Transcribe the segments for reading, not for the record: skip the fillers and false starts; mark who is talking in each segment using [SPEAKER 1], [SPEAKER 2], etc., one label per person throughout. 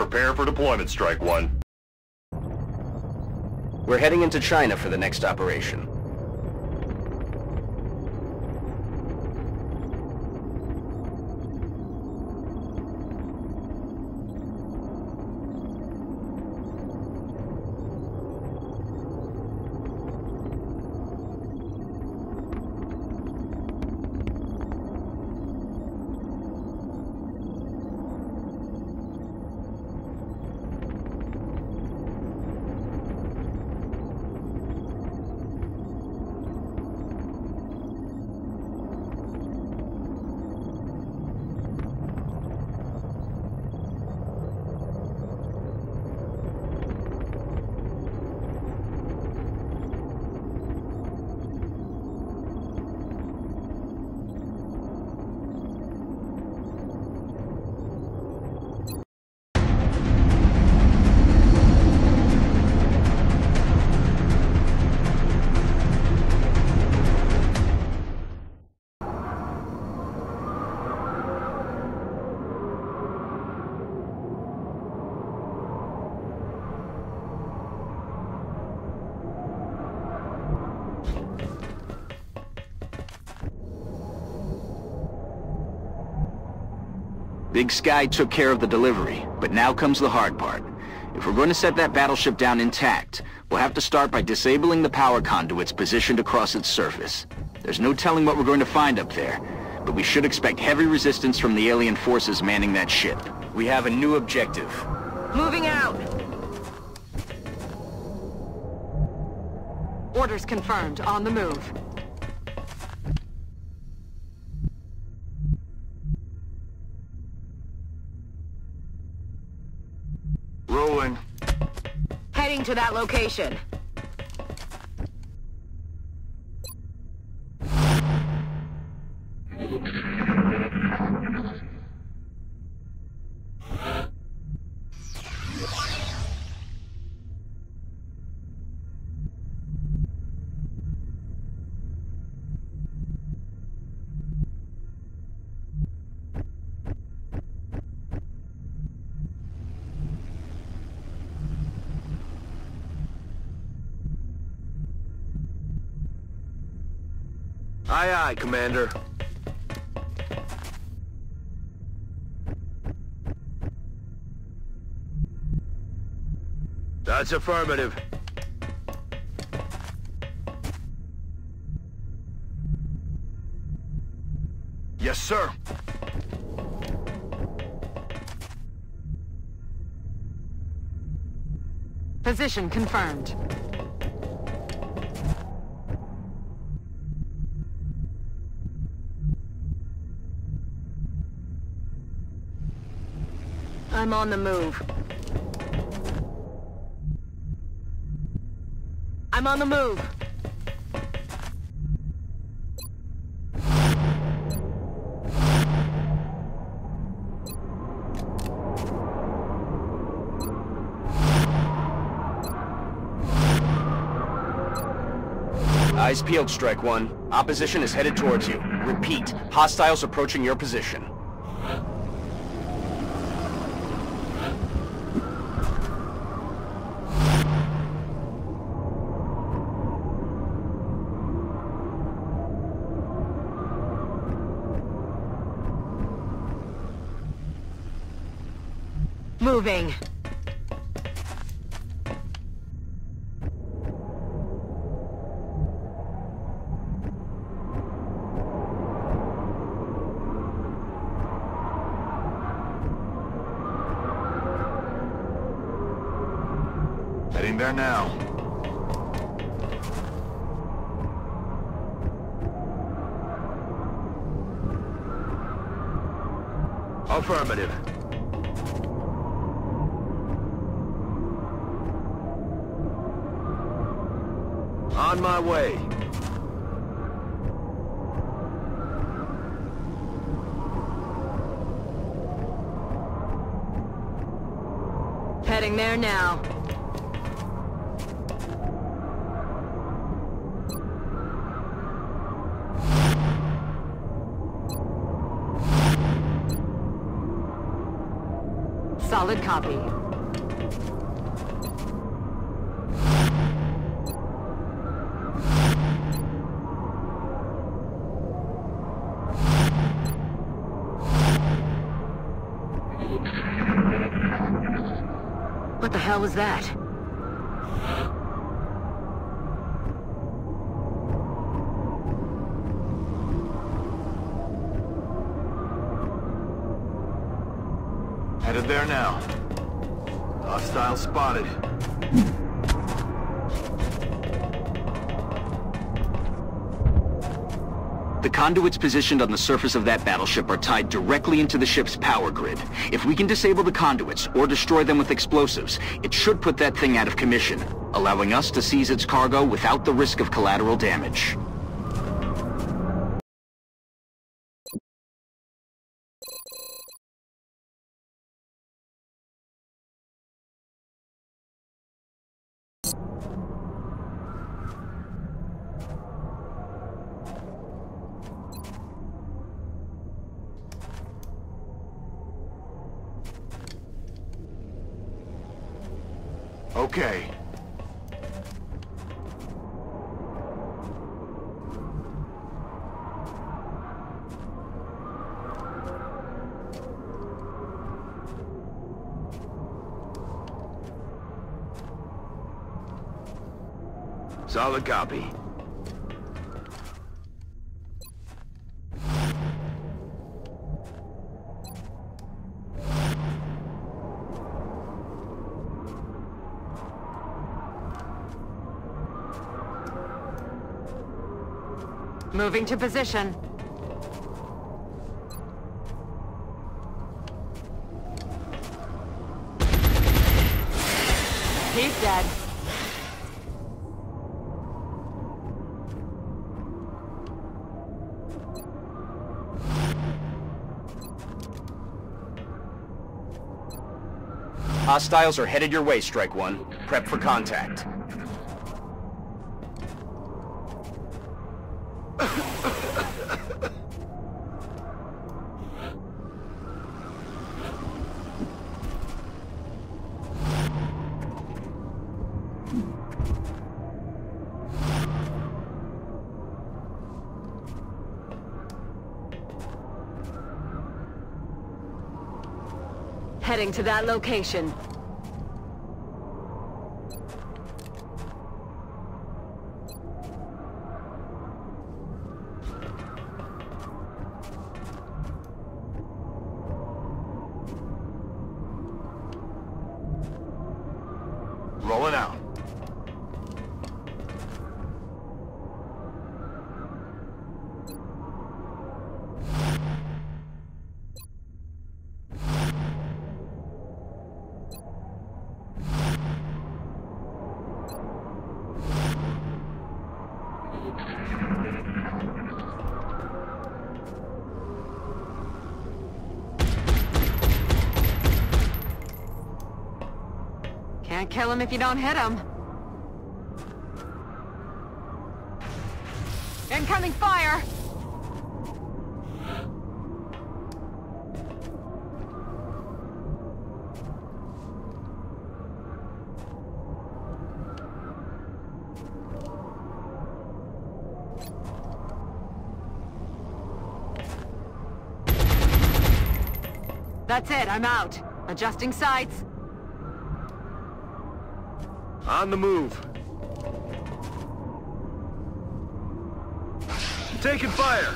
[SPEAKER 1] Prepare for deployment, Strike One.
[SPEAKER 2] We're heading into China for the next operation. Big Sky took care of the delivery, but now comes the hard part. If we're going to set that battleship down intact, we'll have to start by disabling the power conduits positioned across its surface. There's no telling what we're going to find up there, but we should expect heavy resistance from the alien forces manning that ship. We have a new objective.
[SPEAKER 3] Moving out! Orders confirmed. On the move.
[SPEAKER 1] Rolling.
[SPEAKER 3] Heading to that location.
[SPEAKER 1] Aye, aye, Commander. That's affirmative. Yes, sir.
[SPEAKER 3] Position confirmed. I'm on the move. I'm on the move.
[SPEAKER 2] Eyes peeled, Strike One. Opposition is headed towards you. Repeat, hostiles approaching your position.
[SPEAKER 3] Moving.
[SPEAKER 1] Heading there now. Affirmative. On my way.
[SPEAKER 3] Heading there now. Solid copy. What the hell was that?
[SPEAKER 1] Headed there now. Hostile spotted.
[SPEAKER 2] The conduits positioned on the surface of that battleship are tied directly into the ship's power grid. If we can disable the conduits or destroy them with explosives, it should put that thing out of commission, allowing us to seize its cargo without the risk of collateral damage.
[SPEAKER 1] Okay. Solid copy.
[SPEAKER 3] Moving to position. He's dead.
[SPEAKER 2] Hostiles are headed your way, Strike One. Prep for contact.
[SPEAKER 3] Heading to that location.
[SPEAKER 1] Rolling out.
[SPEAKER 3] Can't kill him if you don't hit him. Incoming fire! That's it, I'm out. Adjusting sights.
[SPEAKER 1] On the move. Taking fire.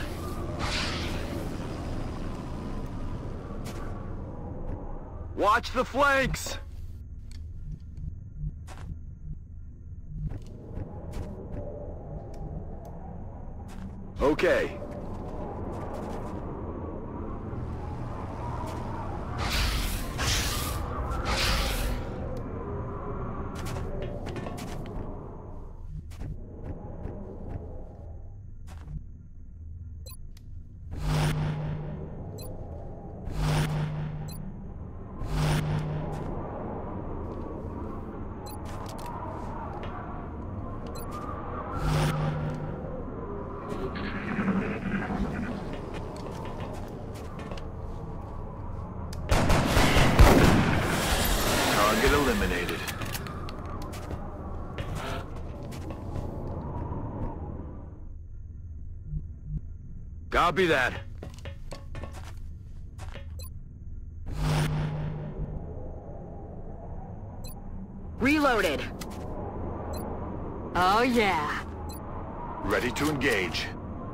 [SPEAKER 1] Watch the flanks. Okay. Copy that.
[SPEAKER 3] Reloaded. Oh yeah.
[SPEAKER 1] Ready to engage.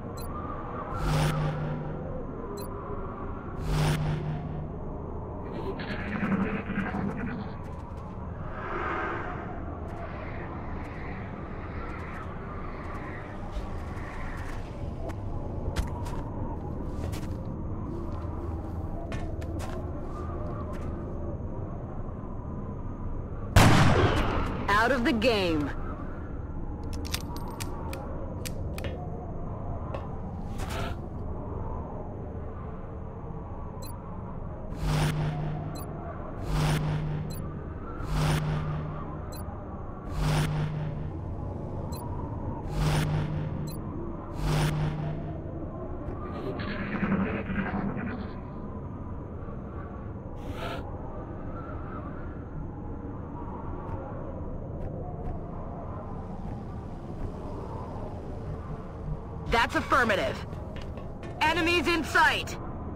[SPEAKER 3] Out of the game. That's affirmative. Enemies in sight!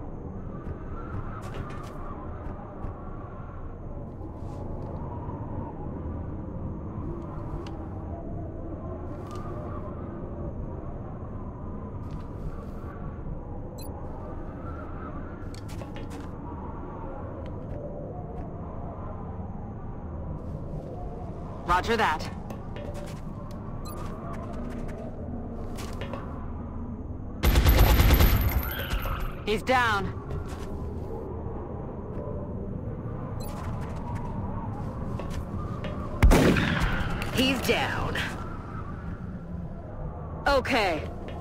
[SPEAKER 3] Roger that. He's down. He's down. Okay.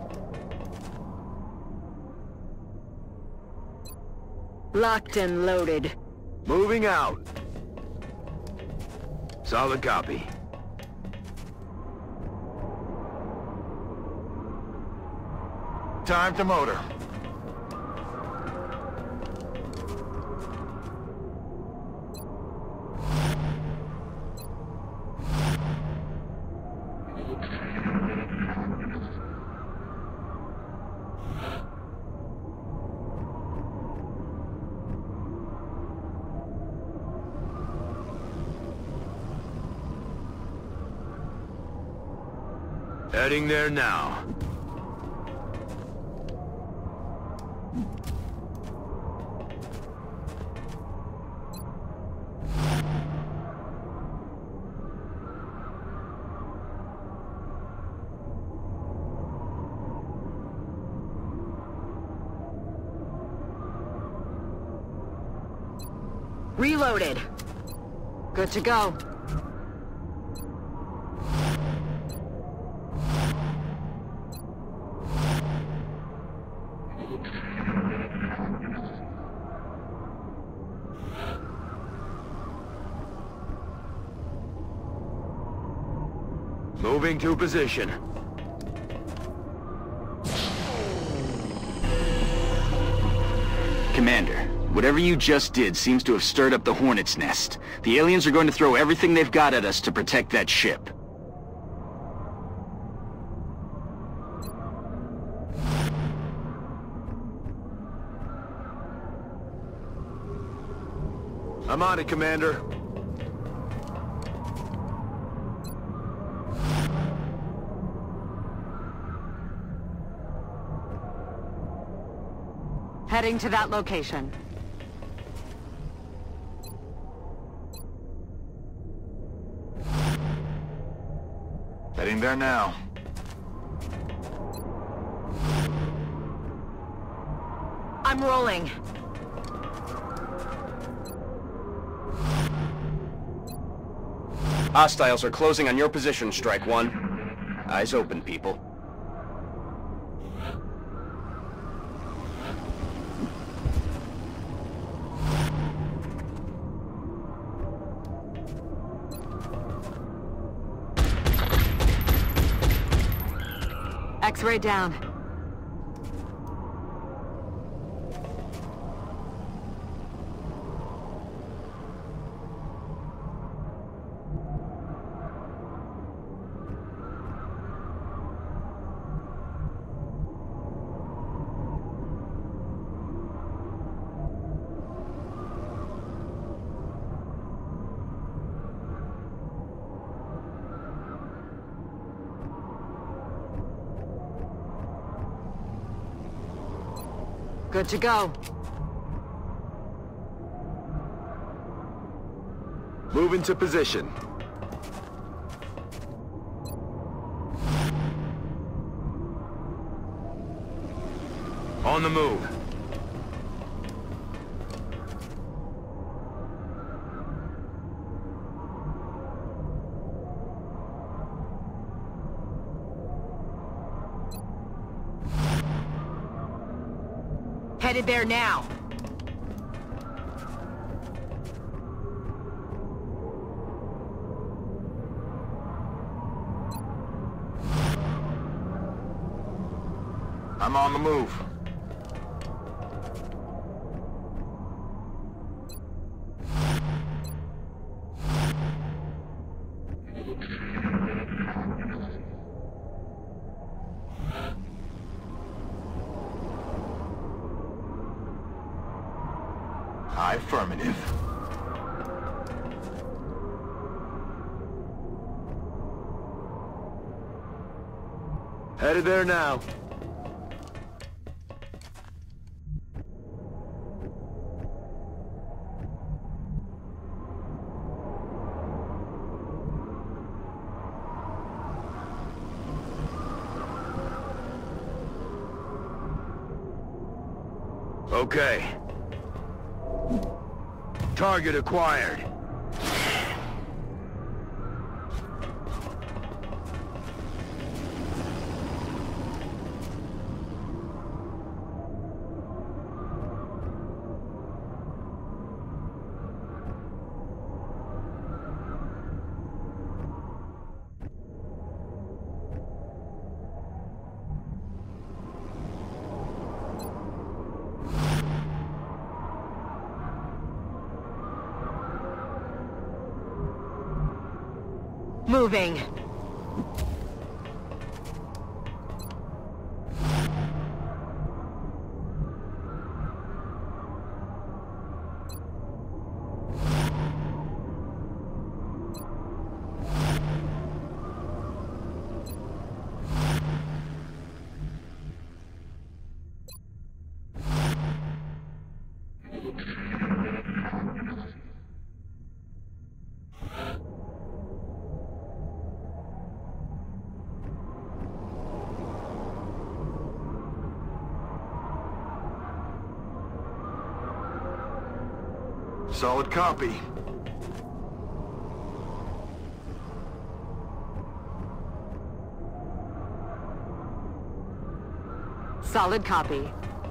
[SPEAKER 3] Locked and loaded.
[SPEAKER 1] Moving out. Solid copy. Time to motor. Heading there now.
[SPEAKER 3] Reloaded. Good to go.
[SPEAKER 1] Moving to position.
[SPEAKER 2] Commander, whatever you just did seems to have stirred up the Hornet's nest. The aliens are going to throw everything they've got at us to protect that ship.
[SPEAKER 1] I'm on it, Commander.
[SPEAKER 3] Heading to that location.
[SPEAKER 1] Heading there now.
[SPEAKER 3] I'm rolling.
[SPEAKER 4] Hostiles are closing on your position, Strike One. Eyes open, people.
[SPEAKER 3] X-ray down. Good to go.
[SPEAKER 1] Move into position. On the move.
[SPEAKER 3] Headed there now.
[SPEAKER 1] I'm on the move. Affirmative. Headed there now. Okay. Target acquired.
[SPEAKER 3] Moving.
[SPEAKER 1] Solid copy.
[SPEAKER 3] Solid copy.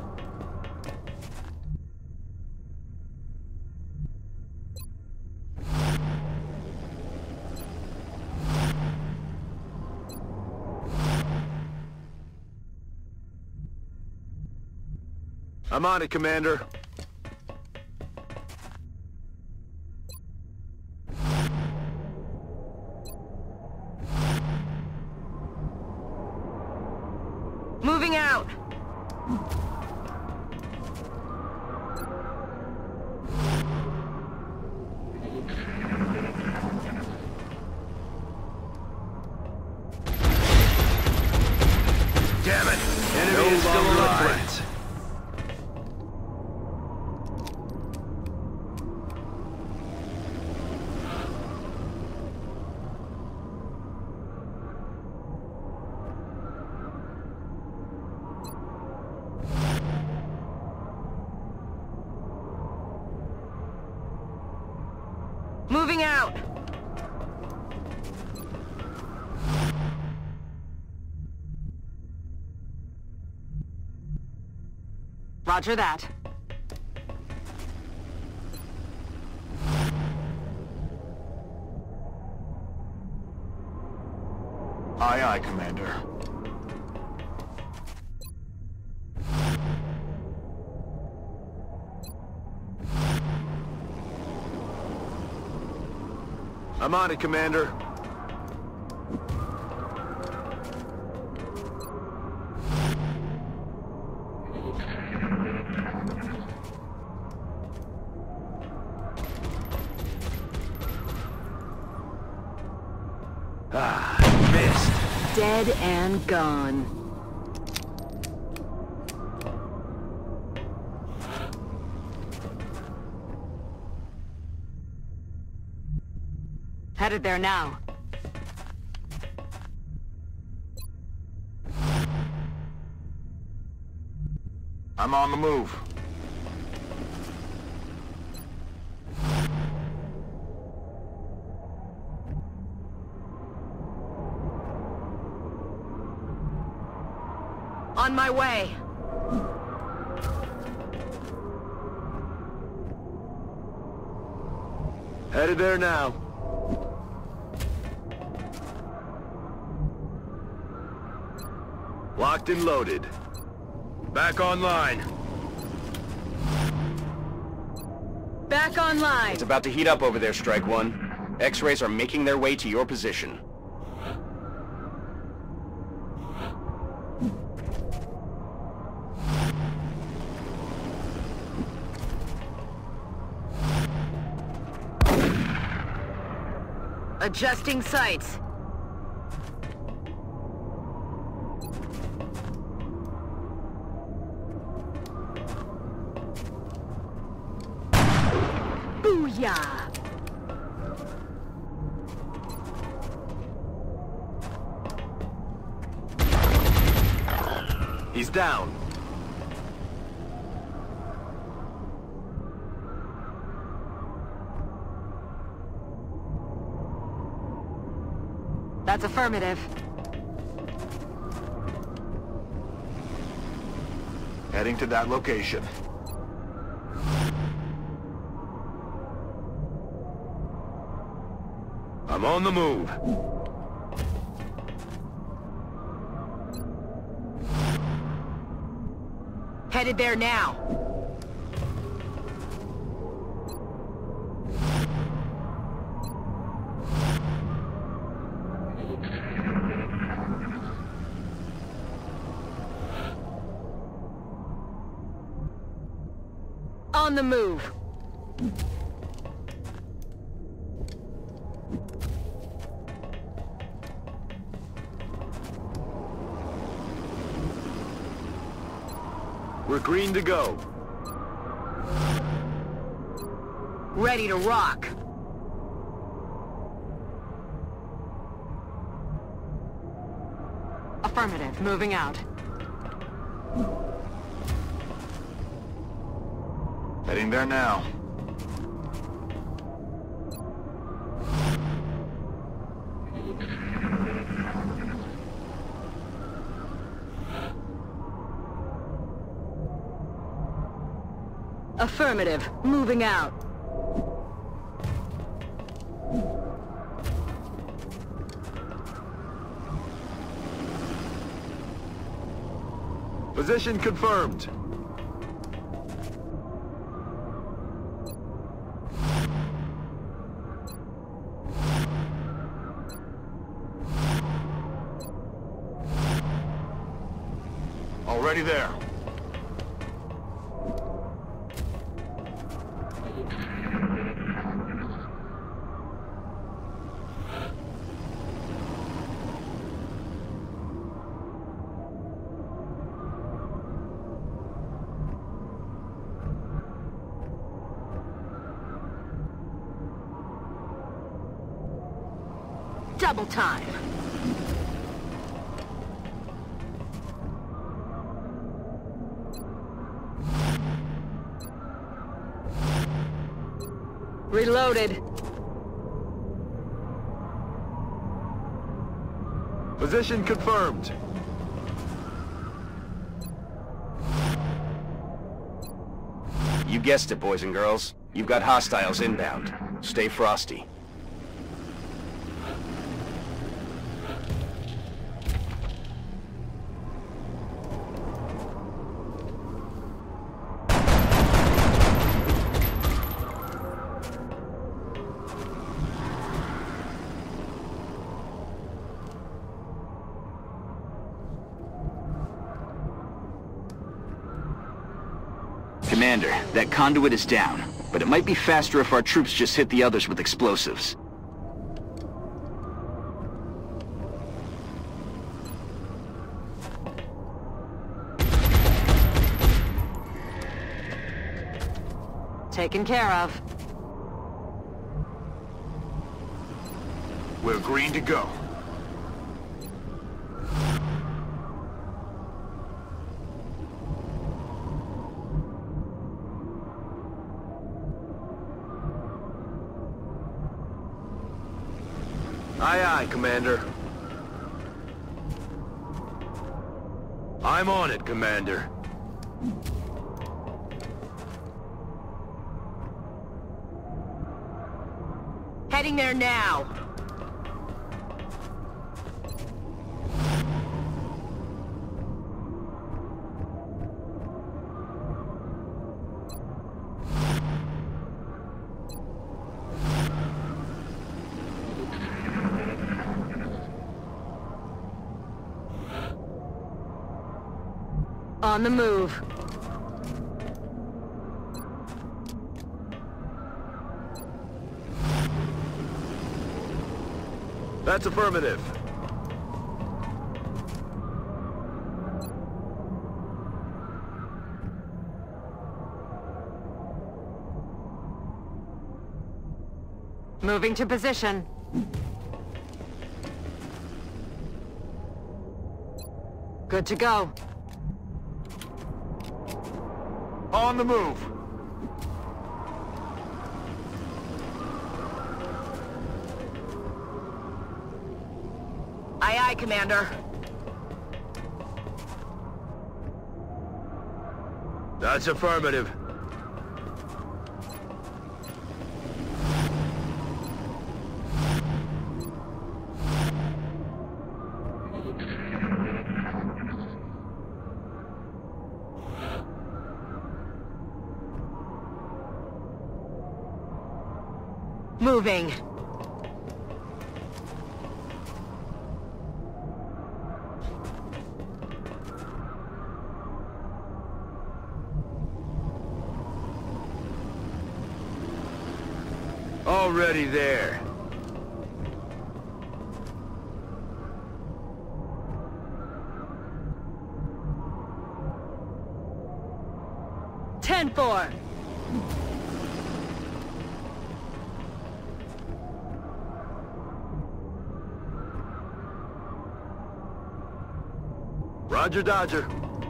[SPEAKER 1] I'm on it, Commander.
[SPEAKER 3] Moving out.
[SPEAKER 1] Damn it! Enemy is still alive.
[SPEAKER 3] Moving out. Roger that.
[SPEAKER 1] Aye, aye, Commander. I'm on it, Commander. Ah, missed.
[SPEAKER 3] Dead and gone. Headed there now.
[SPEAKER 1] I'm on the move.
[SPEAKER 3] On my way.
[SPEAKER 1] Headed there now. Locked and loaded. Back online.
[SPEAKER 3] Back online.
[SPEAKER 4] It's about to heat up over there, Strike One. X-rays are making their way to your position.
[SPEAKER 3] Adjusting sights. Booyah!
[SPEAKER 1] He's down.
[SPEAKER 3] That's affirmative.
[SPEAKER 1] Heading to that location. I'm on the move.
[SPEAKER 3] Headed there now. On the move.
[SPEAKER 1] We're green to go.
[SPEAKER 3] Ready to rock. Affirmative. Moving out.
[SPEAKER 1] Heading there now.
[SPEAKER 3] Affirmative. Moving out.
[SPEAKER 1] Position confirmed. Already there.
[SPEAKER 3] Double time. Reloaded.
[SPEAKER 1] Position confirmed.
[SPEAKER 4] You guessed it, boys and girls. You've got hostiles inbound. Stay frosty.
[SPEAKER 2] Commander, that conduit is down, but it might be faster if our troops just hit the others with explosives.
[SPEAKER 3] Taken care of.
[SPEAKER 1] We're green to go. Aye, aye, Commander. I'm on it, Commander.
[SPEAKER 3] Heading there now. On the move.
[SPEAKER 1] That's affirmative.
[SPEAKER 3] Moving to position. Good to go.
[SPEAKER 1] On the move.
[SPEAKER 3] Aye, aye, Commander.
[SPEAKER 1] That's affirmative.
[SPEAKER 3] Moving.
[SPEAKER 1] Already there.
[SPEAKER 3] Ten-4.
[SPEAKER 1] Roger, Dodger.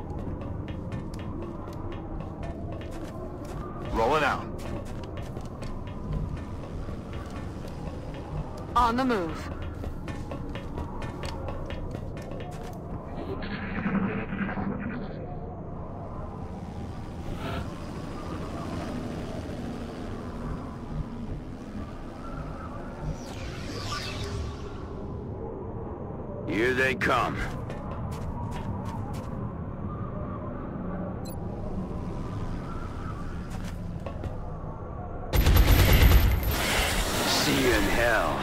[SPEAKER 1] Rolling out.
[SPEAKER 3] On the move.
[SPEAKER 1] Here they come. See you in hell.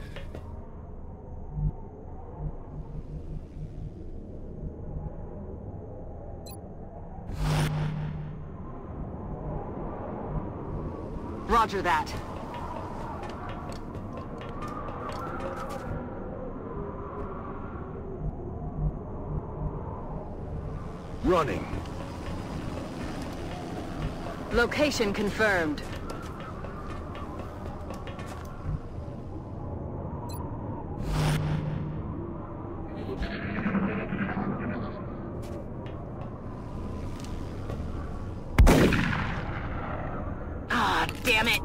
[SPEAKER 3] Roger that.
[SPEAKER 1] Running.
[SPEAKER 3] Location confirmed. Ah, damn it!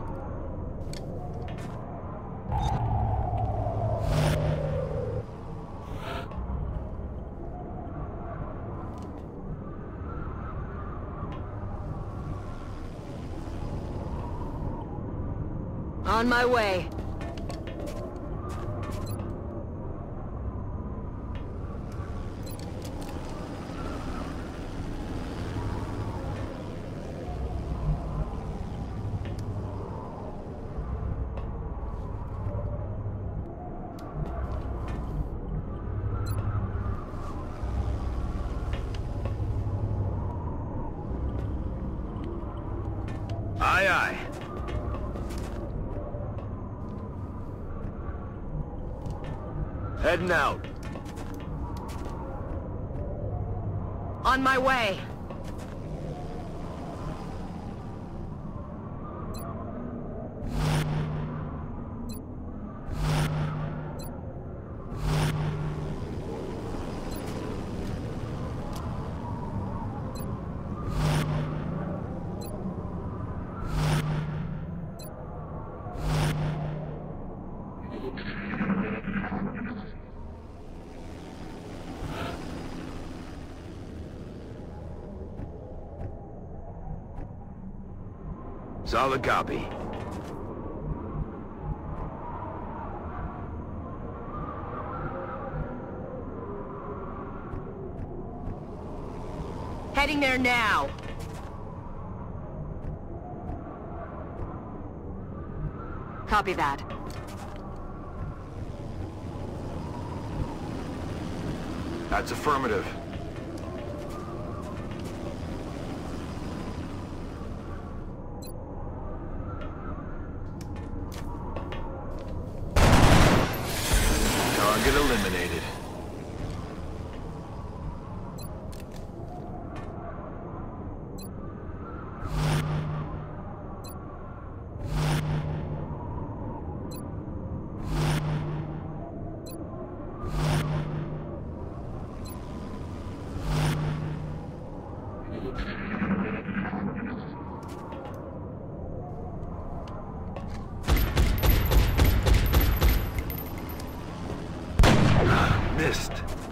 [SPEAKER 3] On my way.
[SPEAKER 1] Aye, aye. Heading out.
[SPEAKER 3] On my way.
[SPEAKER 1] Solid copy.
[SPEAKER 3] Heading there now. Copy that.
[SPEAKER 1] That's affirmative. Target eliminated. Missed.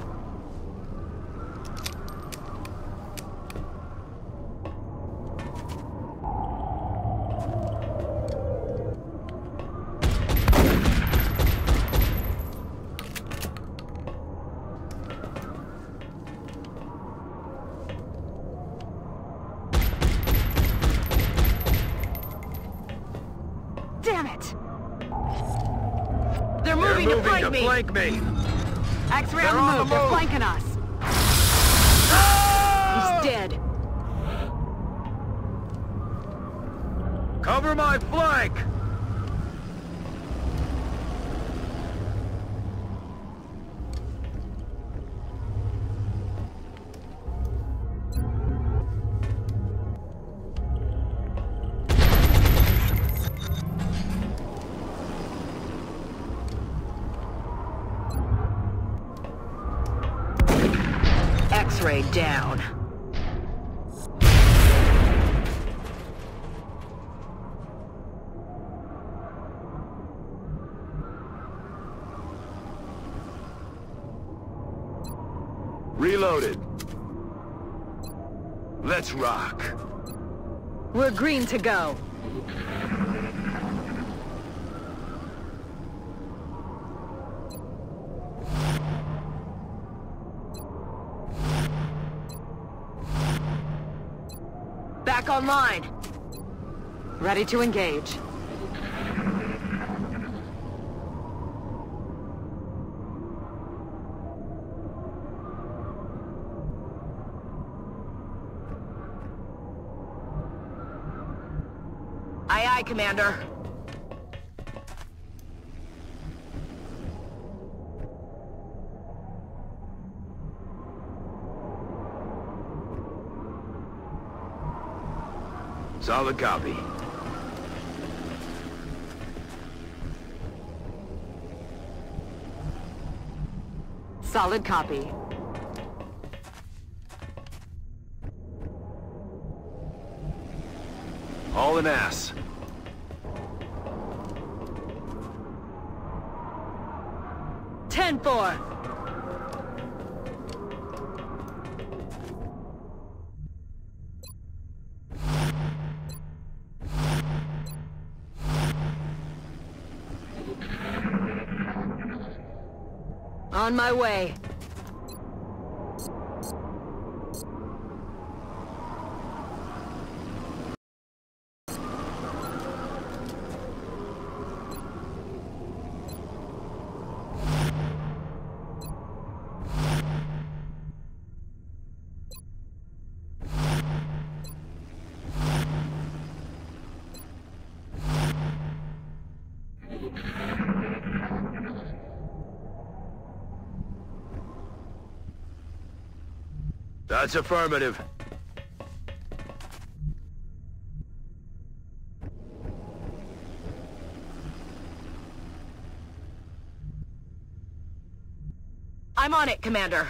[SPEAKER 3] Damn it! They're moving to flank me!
[SPEAKER 1] Flank me!
[SPEAKER 3] X-ray
[SPEAKER 1] They're
[SPEAKER 3] on
[SPEAKER 1] on
[SPEAKER 3] the
[SPEAKER 1] the
[SPEAKER 3] move. They're
[SPEAKER 1] move.
[SPEAKER 3] flanking us. He's dead.
[SPEAKER 1] Cover my flank!
[SPEAKER 3] X-ray down.
[SPEAKER 1] Reloaded. Let's rock.
[SPEAKER 3] We're green to go. Back online. Ready to engage. Aye, aye, Commander.
[SPEAKER 1] Solid copy.
[SPEAKER 3] Solid copy.
[SPEAKER 1] All an ass.
[SPEAKER 3] Ten four. On my way.
[SPEAKER 1] That's affirmative.
[SPEAKER 3] I'm on it, Commander.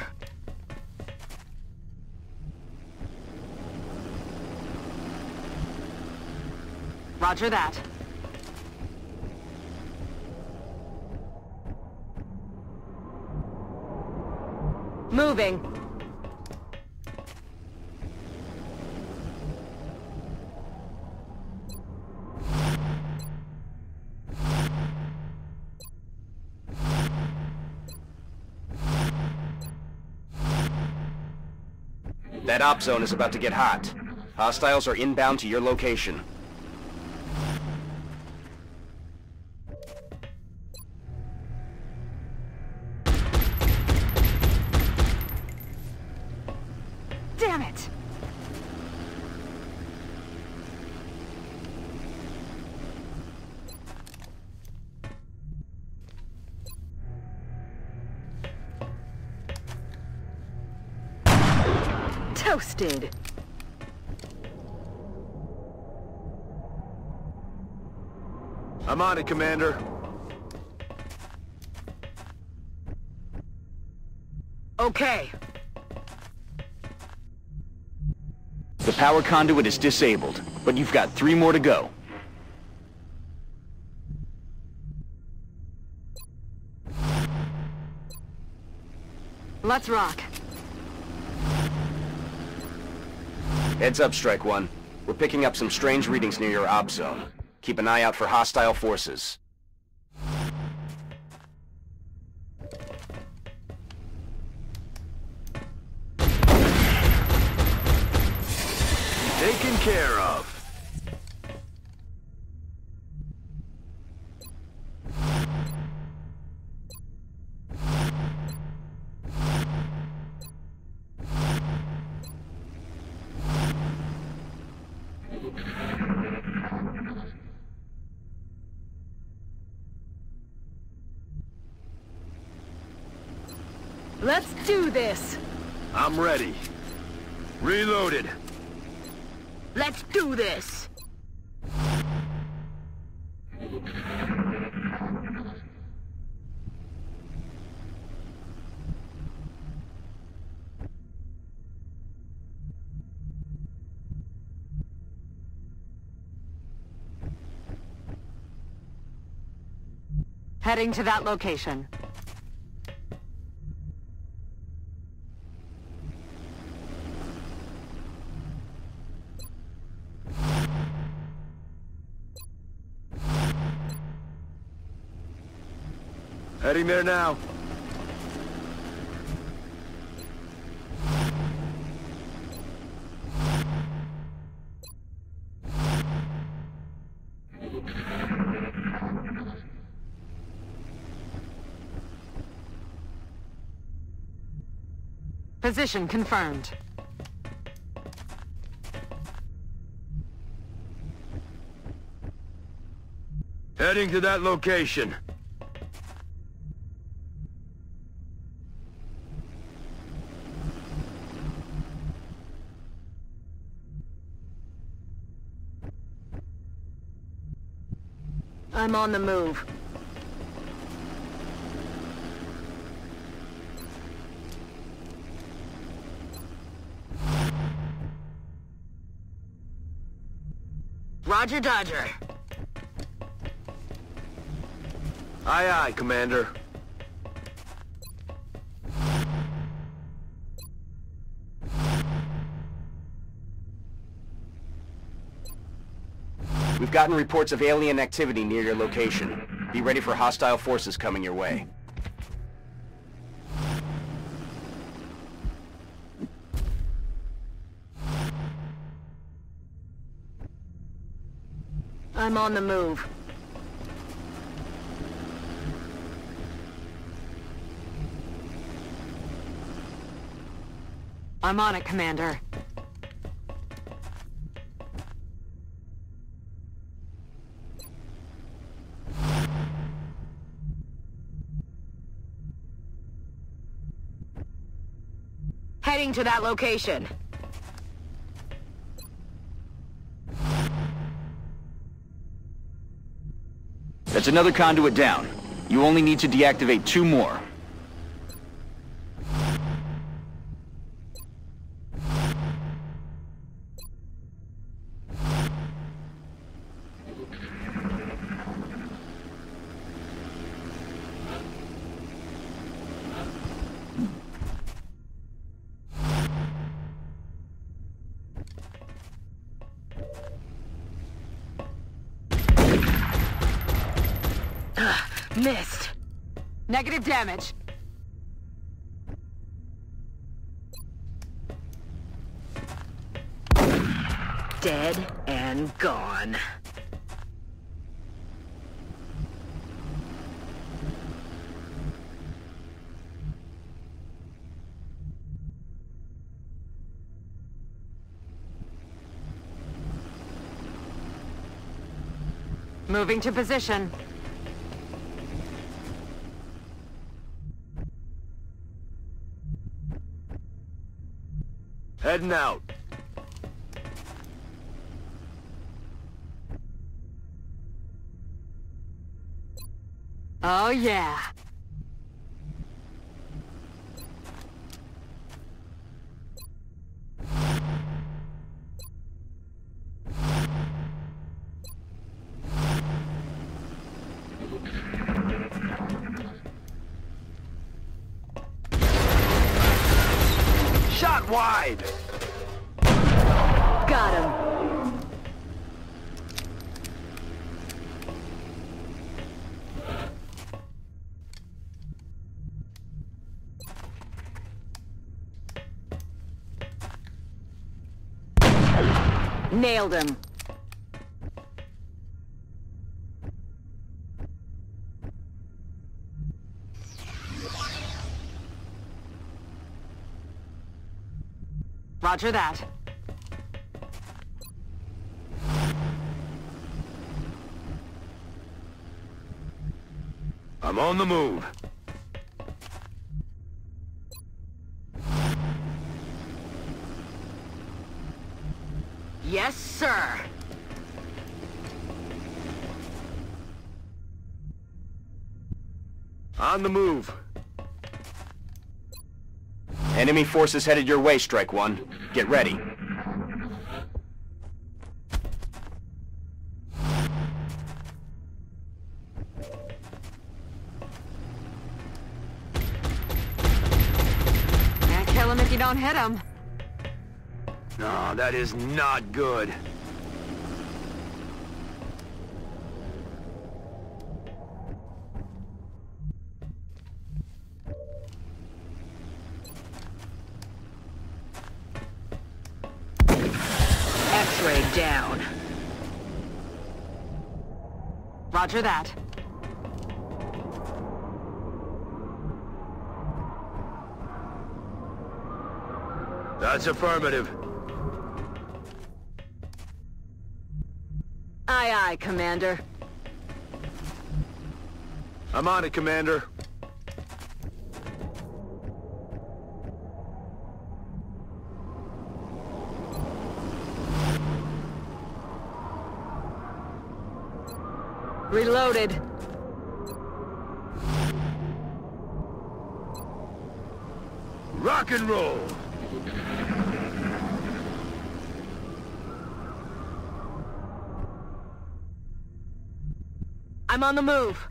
[SPEAKER 3] Roger that. Moving.
[SPEAKER 4] That op zone is about to get hot. Hostiles are inbound to your location.
[SPEAKER 3] Damn it! Toasted.
[SPEAKER 1] I'm on it, Commander.
[SPEAKER 3] Okay.
[SPEAKER 2] The power conduit is disabled, but you've got 3 more to go.
[SPEAKER 3] Let's rock.
[SPEAKER 4] Heads up, Strike One. We're picking up some strange readings near your op zone. Keep an eye out for hostile forces.
[SPEAKER 1] Taken care of.
[SPEAKER 3] Let's do this!
[SPEAKER 1] I'm ready. Reloaded.
[SPEAKER 3] Let's do this! Heading to that location.
[SPEAKER 1] Heading there now.
[SPEAKER 3] Position confirmed.
[SPEAKER 1] Heading to that location.
[SPEAKER 3] I'm on the move. Roger Dodger.
[SPEAKER 1] Aye, aye, Commander.
[SPEAKER 4] We've gotten reports of alien activity near your location. Be ready for hostile forces coming your way.
[SPEAKER 3] I'm on the move. I'm on it, Commander. Heading to that location.
[SPEAKER 2] That's another conduit down. You only need to deactivate 2 more.
[SPEAKER 3] Missed. Negative damage. dead and gone. Moving to position.
[SPEAKER 1] Heading out.
[SPEAKER 3] Oh yeah.
[SPEAKER 1] Shot wide!
[SPEAKER 3] Got him. Nailed him. Roger that.
[SPEAKER 1] I'm on the move.
[SPEAKER 3] Yes, sir.
[SPEAKER 1] On the move.
[SPEAKER 4] Enemy forces headed your way, Strike One. Get ready.
[SPEAKER 3] Can't kill him if you don't hit him.
[SPEAKER 1] No, that is not good.
[SPEAKER 3] X-ray down. Roger that.
[SPEAKER 1] That's affirmative.
[SPEAKER 3] Aye, aye, Commander.
[SPEAKER 1] I'm on it, Commander.
[SPEAKER 3] Reloaded.
[SPEAKER 1] Rock and roll!
[SPEAKER 3] I'm on the move.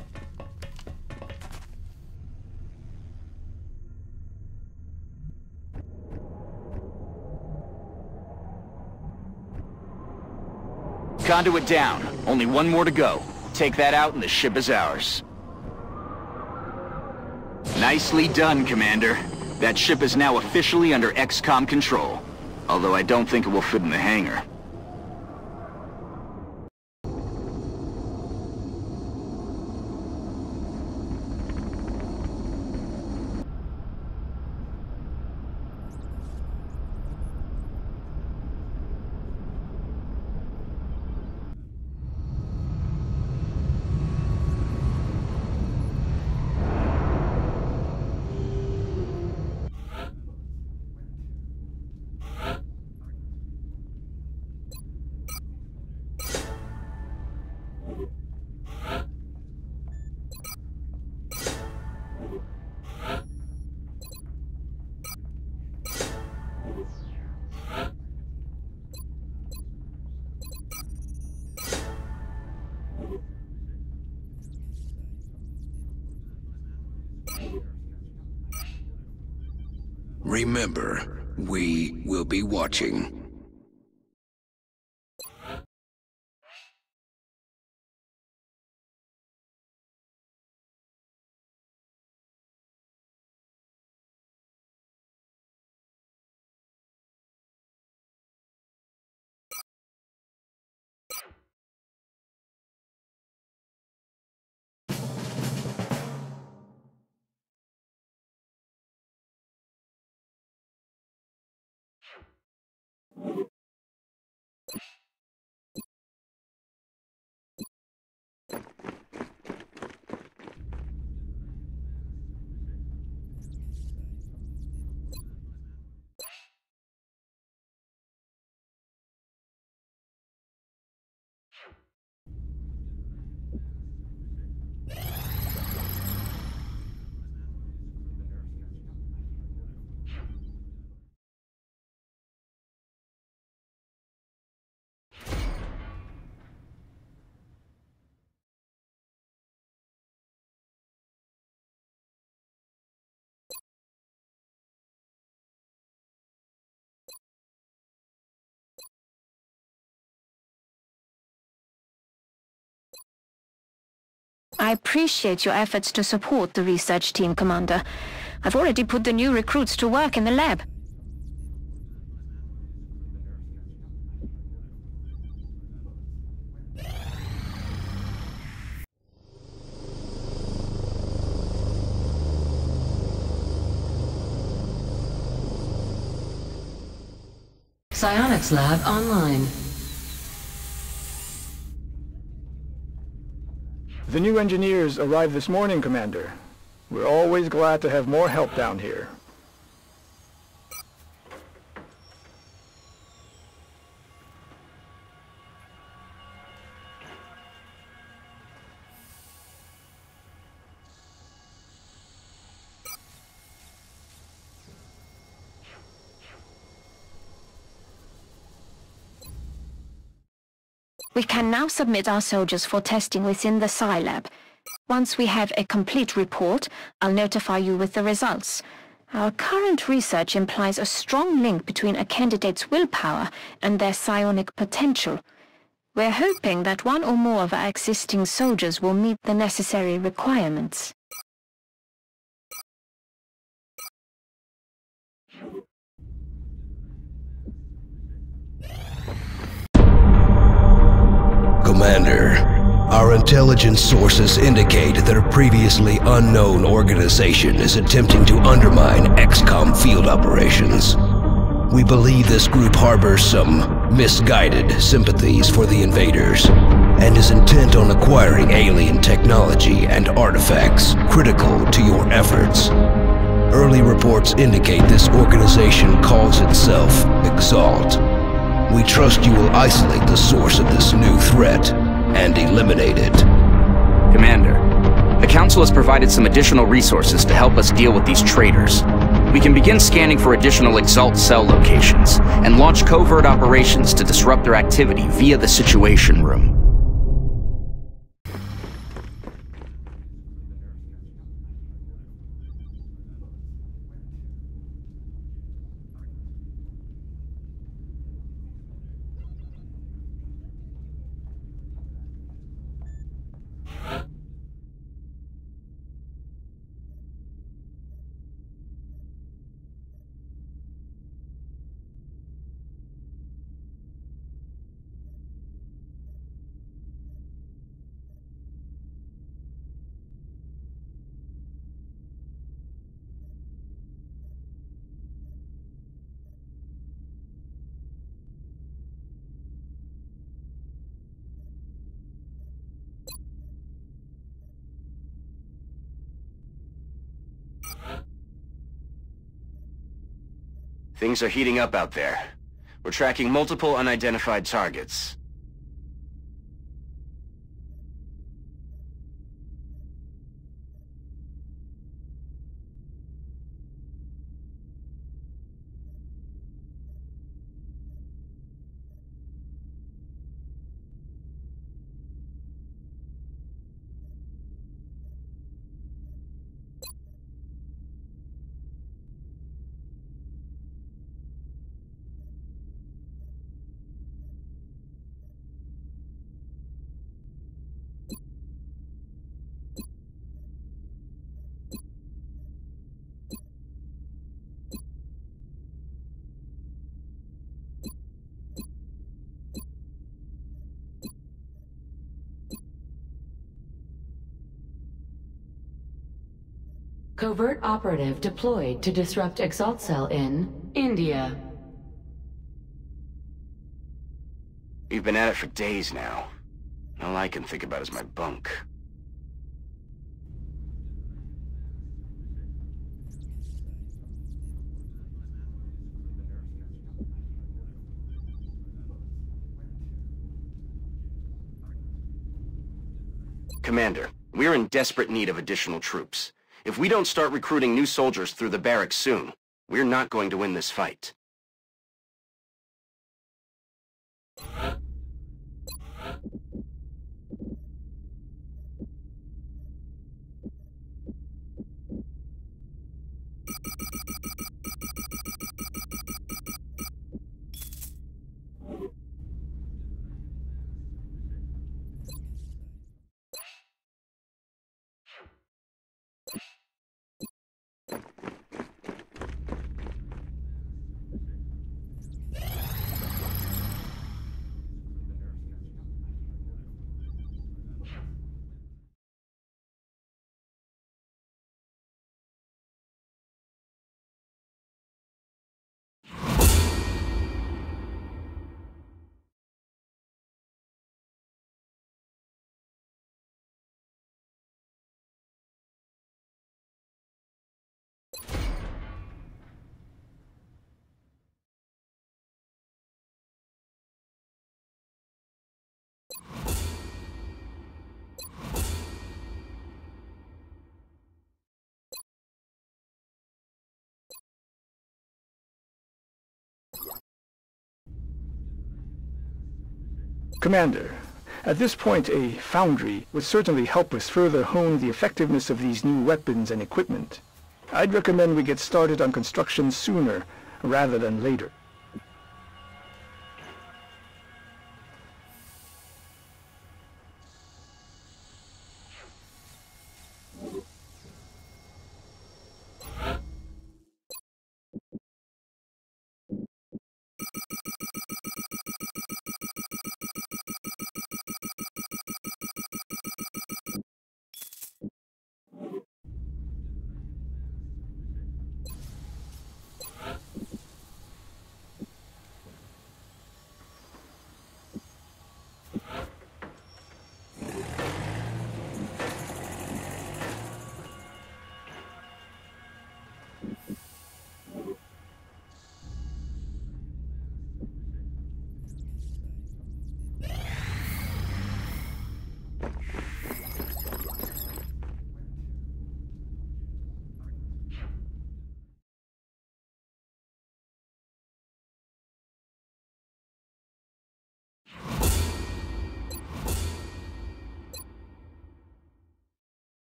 [SPEAKER 2] Conduit down. Only one more to go. Take that out and the ship is ours. Nicely done, Commander. That ship is now officially under XCOM control. Although I don't think it will fit in the hangar.
[SPEAKER 5] Remember, we will be watching.
[SPEAKER 6] I appreciate your efforts to support the research team, Commander. I've already put the new recruits to work in the lab.
[SPEAKER 3] Psionics lab online.
[SPEAKER 7] The new engineers arrived this morning, Commander. We're always glad to have more help down here.
[SPEAKER 6] We can now submit our soldiers for testing within the Psi Lab. Once we have a complete report, I'll notify you with the results. Our current research implies a strong link between a candidate's willpower and their psionic potential. We're hoping that one or more of our existing soldiers will meet the necessary requirements.
[SPEAKER 5] Commander, our intelligence sources indicate that a previously unknown organization is attempting to undermine XCOM field operations. We believe this group harbors some misguided sympathies for the invaders, and is intent on acquiring alien technology and artifacts critical to your efforts. Early reports indicate this organization calls itself Exalt. We trust you will isolate the source of this new threat and eliminate it.
[SPEAKER 2] Commander, the Council has provided some additional resources to help us deal with these traitors. We can begin scanning for additional Exalt cell locations, and launch covert operations to disrupt their activity via the Situation Room.
[SPEAKER 4] Things are heating up out there. We're tracking multiple unidentified targets.
[SPEAKER 3] Covert operative deployed to disrupt Exalt Cell in India.
[SPEAKER 4] We've been at it for days now. All I can think about is my bunk. Commander, we're in desperate need of additional troops. If we don't start recruiting new soldiers through the barracks soon, we're not going to win this fight.
[SPEAKER 7] Commander, at this point a foundry would certainly help us further hone the effectiveness of these new weapons and equipment. I'd recommend we get started on construction sooner rather than later.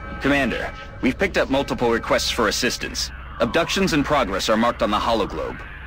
[SPEAKER 2] Commander, we've picked up multiple requests for assistance. Abductions in progress are marked on the hologlobe.